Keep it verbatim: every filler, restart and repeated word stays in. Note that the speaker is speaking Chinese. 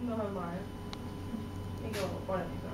那还买？那个我过来一个。